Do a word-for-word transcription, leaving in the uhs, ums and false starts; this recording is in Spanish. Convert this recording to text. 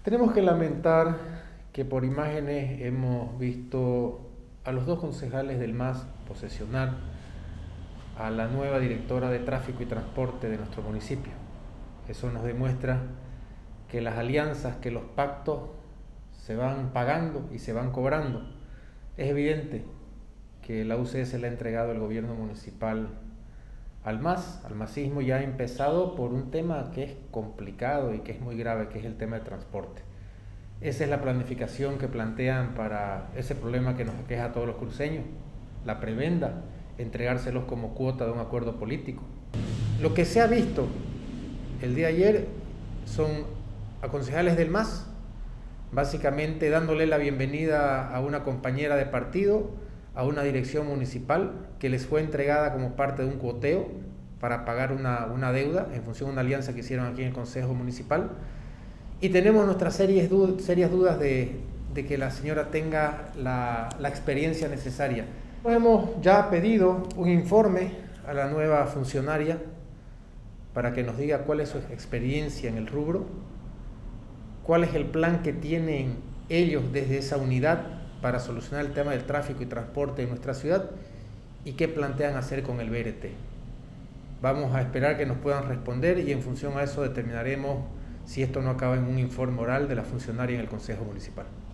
Tenemos que lamentar que por imágenes hemos visto a los dos concejales del M A S posesionar a la nueva directora de Tráfico y Transporte de nuestro municipio. Eso nos demuestra que las alianzas, que los pactos se van pagando y se van cobrando. Es evidente que la U C S le ha entregado el gobierno municipal al M A S, al masismo, ya ha empezado por un tema que es complicado y que es muy grave, que es el tema del transporte. Esa es la planificación que plantean para ese problema que nos aqueja a todos los cruceños, la prebenda, entregárselos como cuota de un acuerdo político. Lo que se ha visto el día de ayer son a concejales del M A S, básicamente dándole la bienvenida a una compañera de partido, a una dirección municipal que les fue entregada como parte de un cuoteo para pagar una, una deuda en función de una alianza que hicieron aquí en el Consejo Municipal. Y tenemos nuestras serias dudas, serias dudas de, de que la señora tenga la, la experiencia necesaria. Hemos ya pedido un informe a la nueva funcionaria para que nos diga cuál es su experiencia en el rubro, cuál es el plan que tienen ellos desde esa unidad para solucionar el tema del tráfico y transporte en nuestra ciudad y qué plantean hacer con el B R T. Vamos a esperar que nos puedan responder y en función a eso determinaremos si esto no acaba en un informe oral de la funcionaria en el Consejo Municipal.